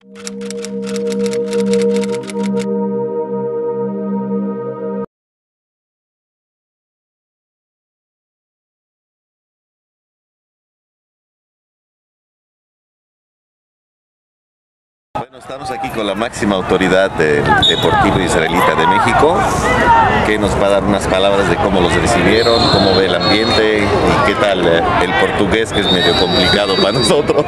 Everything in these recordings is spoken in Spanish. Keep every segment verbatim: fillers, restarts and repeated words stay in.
Bueno, estamos aquí con la máxima autoridad del Deportivo Israelita de México, que nos va a dar unas palabras de cómo los recibieron, cómo ve el ambiente y qué tal eh, el portugués, que es medio complicado para nosotros.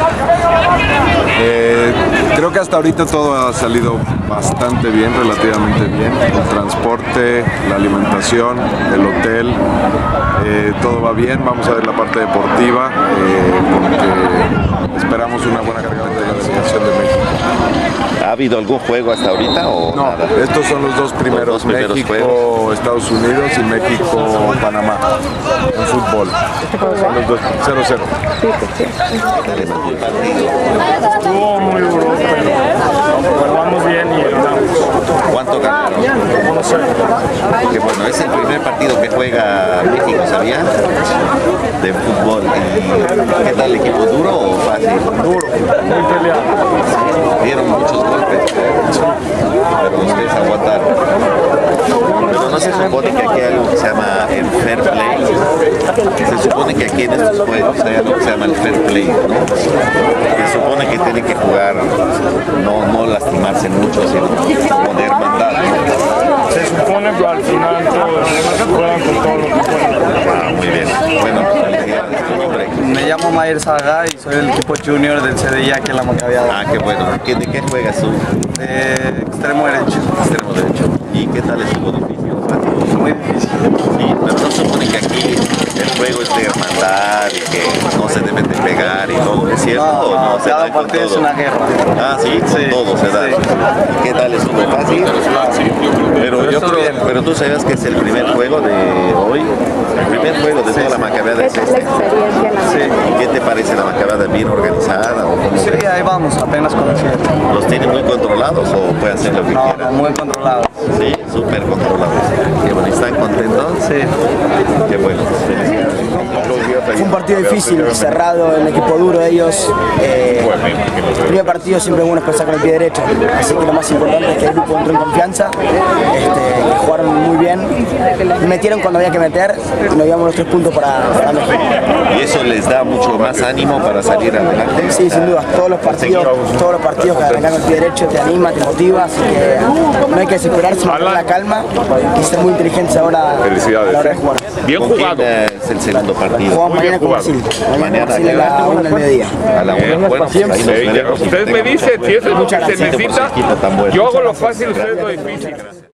Eh, creo que hasta ahorita todo ha salido bastante bien, relativamente bien. El transporte, la alimentación, el hotel, eh, todo va bien. Vamos a ver la parte deportiva, eh, porque esperamos una buena carga de la delegación de México. ¿Ha habido algún juego hasta ahorita o no, nada? Estos son los dos primeros, los dos primeros México, juegos. Estados Unidos y México, Panamá, en fútbol. Son los dos, cero cero. Estuvo muy duro, pero vamos bien y ganamos. ¿Cuánto ganaron? uno cero. Que bueno, es el primer partido que juega México, ¿sabía? De fútbol. ¿Y qué tal el equipo? ¿Duro o fácil? Duro, muy peleado. Dieron muchos golpes, pero ustedes aguantaron. Pero no se supone que aquí hay algo que se llama el fair play. Se supone que aquí en estos juegos hay algo que se llama el fair play, ¿no? Se supone que tienen que jugar, no, no lastimarse mucho, sino como de hermandad. Se supone que al final todos juegan con todo lo que pueden. Ah, muy bien. Bueno, ¿tu nombre? Me llamo Mayer Saga y soy del equipo junior del C D I aquí en la Maccabiada. Ah, qué bueno. ¿Qué, ¿De qué juegas tú? De extremo derecho. Extremo derecho. ¿Y qué tal estuvo difícil? ¿Fácil? Muy difícil. Sí, pero no se supone que aquí el juego es de hermandad y que no se deben de pegar y todo, ¿es cierto No, o no? Se cada da con partido es todo. una guerra. Ah, sí, con Sí, todo se da. sí. ¿Y qué tal estuvo? ¿Fácil? Pero yo estuvo creo, bien. pero tú sabes que es el primer juego de hoy, el primer juego de toda la Maccabiada es este. Sí. ¿Y qué te parece la Maccabiada? ¿Bien organizada o cómo? Sí, ahí vamos, apenas conociendo. ¿Los tienen muy controlados o pueden hacer lo que No, quieran? muy controlado. Sí, súper controlados. Qué bueno, ¿están contentos? Sí. Qué bueno. Fue un partido difícil, cerrado, el equipo duro de ellos. Eh, el primer partido siempre es bueno empezar con el pie derecho, así que lo más importante es que el grupo entró en confianza, este, que jugaron muy bien, metieron cuando había que meter y nos llevamos los tres puntos para, para México. ¿Y eso les da mucho más ánimo para salir adelante? Sí, sin duda, todos los partidos, todos los partidos que arrancan con el pie derecho te anima, te motiva, así que no hay que desesperarse, mantener la calma y ser muy inteligentes ahora a la hora de jugar. Bien jugado. Es el segundo partido. Jugamos mañana con Brasil, mañana Mañana, con Brasil a la una del mediodía. A la una. Bueno, pues ahí nos veremos. Usted me dice si eso es lo que se necesita. Equipo tan bueno. Yo hago lo fácil, usted lo difícil.